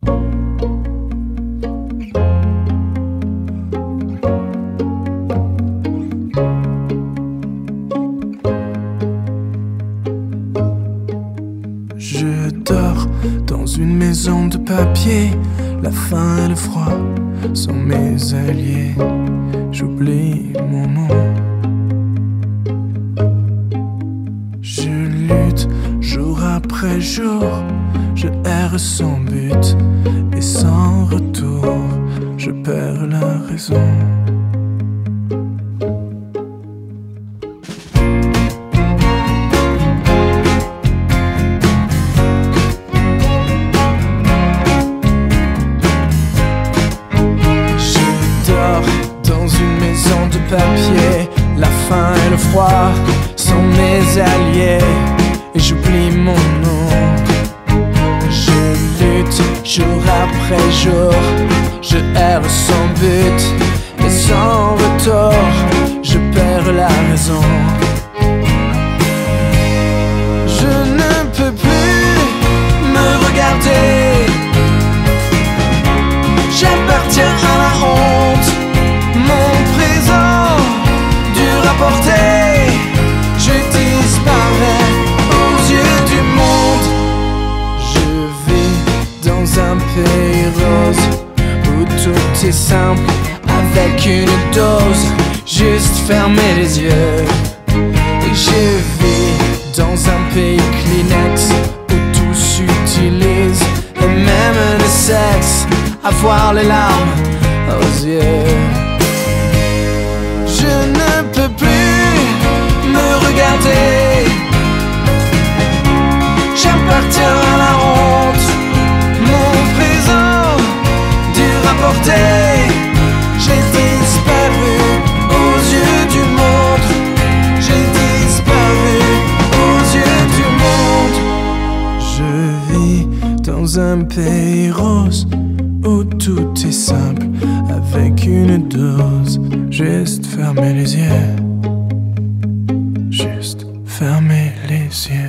Je dors dans une maison de papier. La faim et le froid sont mes alliés. J'oublie mon nom. Je lutte jour après jour. Je erre sans but et sans retour. Je perds la raison. Papier, la faim et le froid sont mes alliés et j'oublie mon nom. Je lutte jour après jour, je erre sans but et sans retour, je perds la raison. Je ne peux plus me regarder, j'appartiens à la honte. Mon présent dur à porter, je disparais aux yeux du monde. Je vis dans un pays rose où tout est simple avec une dose. Juste fermer les yeux. Et je vis dans un pays Kleenex où tout s'utilise et même le sexe. Avoir les larmes aux yeux. Je ne peux plus me regarder, j'appartiens à la honte. Mon présent dur à porter, j'ai disparu aux yeux du monde. J'ai disparu aux yeux du monde. Je vis dans un pays rose où tout est simple avec une dose. Juste fermer les yeux. Juste fermer les yeux.